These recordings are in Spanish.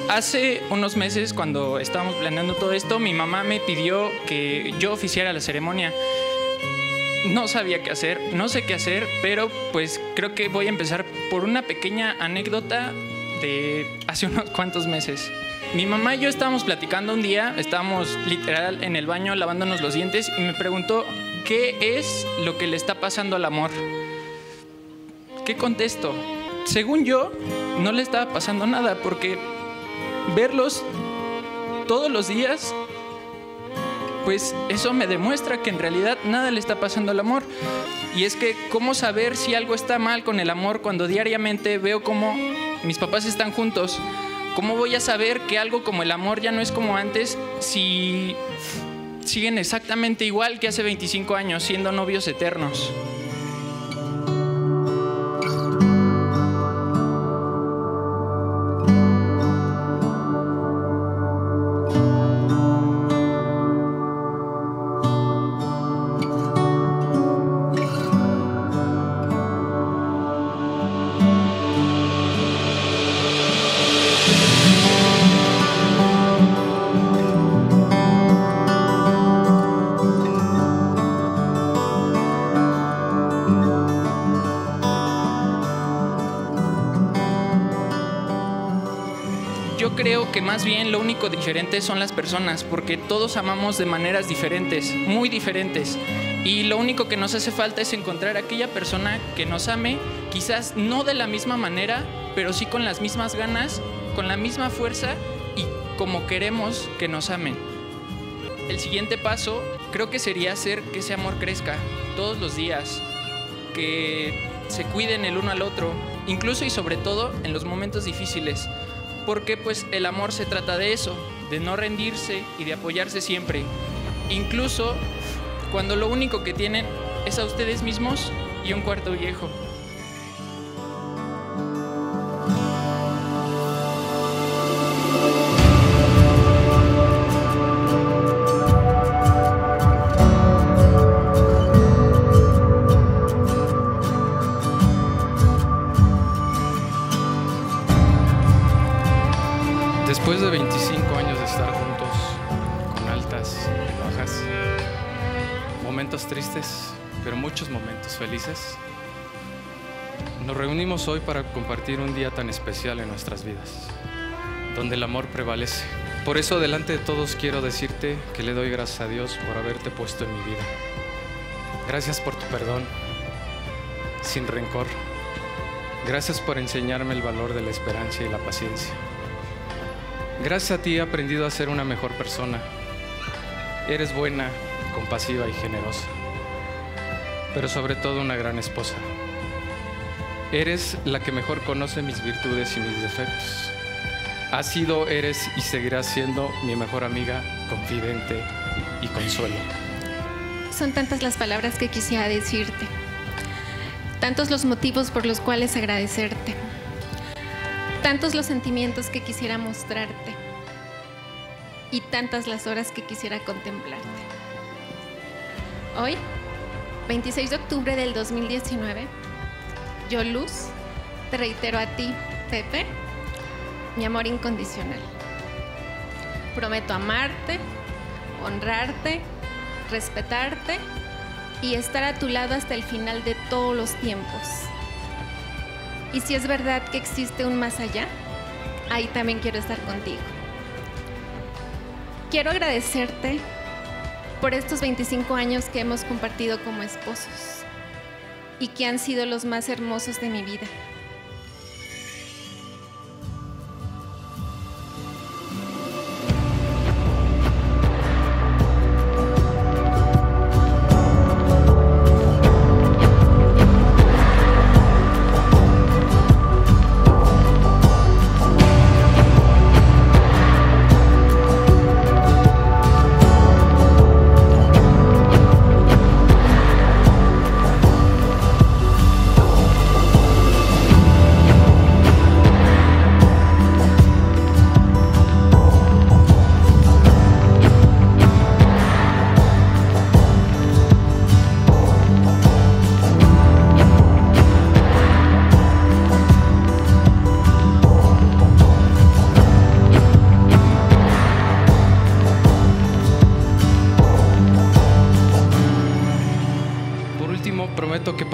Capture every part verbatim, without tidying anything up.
hace unos meses, cuando estábamos planeando todo esto, mi mamá me pidió que yo oficiara la ceremonia. No sabía qué hacer, no sé qué hacer, pero pues creo que voy a empezar por una pequeña anécdota de hace unos cuantos meses. Mi mamá y yo estábamos platicando un día, estábamos literal en el baño lavándonos los dientes y me preguntó qué es lo que le está pasando al amor. ¿Qué contesto? Según yo, no le estaba pasando nada porque verlos todos los días, pues eso me demuestra que en realidad nada le está pasando al amor. Y es que, ¿cómo saber si algo está mal con el amor cuando diariamente veo cómo mis papás están juntos? ¿Cómo voy a saber que algo como el amor ya no es como antes si siguen exactamente igual que hace veinticinco años, siendo novios eternos? Yo creo que más bien lo único diferente son las personas, porque todos amamos de maneras diferentes, muy diferentes. Y lo único que nos hace falta es encontrar a aquella persona que nos ame, quizás no de la misma manera, pero sí con las mismas ganas, con la misma fuerza y como queremos que nos amen. El siguiente paso creo que sería hacer que ese amor crezca todos los días, que se cuiden el uno al otro, incluso y sobre todo en los momentos difíciles. Porque pues el amor se trata de eso, de no rendirse y de apoyarse siempre, incluso cuando lo único que tienen es a ustedes mismos y un cuarto viejo. Después de veinticinco años de estar juntos, con altas y bajas, momentos tristes, pero muchos momentos felices, nos reunimos hoy para compartir un día tan especial en nuestras vidas, donde el amor prevalece. Por eso, delante de todos, quiero decirte que le doy gracias a Dios por haberte puesto en mi vida. Gracias por tu perdón, sin rencor. Gracias por enseñarme el valor de la esperanza y la paciencia. Gracias a ti he aprendido a ser una mejor persona. Eres buena, compasiva y generosa, pero sobre todo una gran esposa. Eres la que mejor conoce mis virtudes y mis defectos. Has sido, eres y seguirás siendo mi mejor amiga, confidente y consuelo. Son tantas las palabras que quisiera decirte, tantos los motivos por los cuales agradecerte, tantos los sentimientos que quisiera mostrarte y tantas las horas que quisiera contemplarte. Hoy, veintiséis de octubre del dos mil diecinueve, yo, Luz, te reitero a ti, Pepe, mi amor incondicional. Prometo amarte, honrarte, respetarte y estar a tu lado hasta el final de todos los tiempos. Y si es verdad que existe un más allá, ahí también quiero estar contigo. Quiero agradecerte por estos veinticinco años que hemos compartido como esposos y que han sido los más hermosos de mi vida.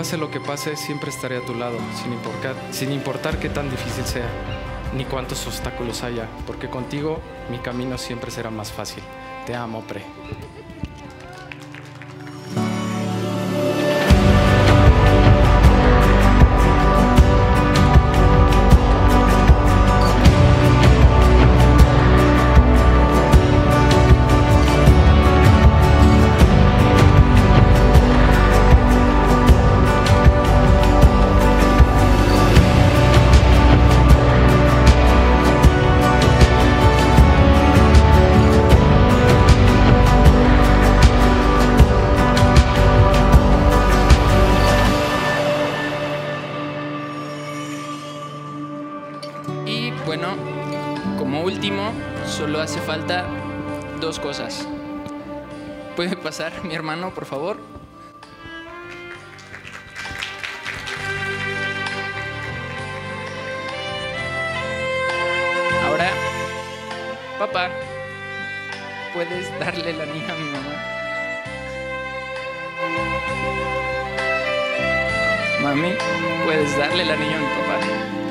pase lo que pase, siempre estaré a tu lado, sin importar, sin importar qué tan difícil sea, ni cuántos obstáculos haya, porque contigo mi camino siempre será más fácil. Te amo, Pre. Y bueno, como último, solo hace falta dos cosas. ¿Puede pasar mi hermano, por favor? Ahora, papá, ¿puedes darle la niña a mi mamá? Mami, ¿puedes darle la niña a mi papá?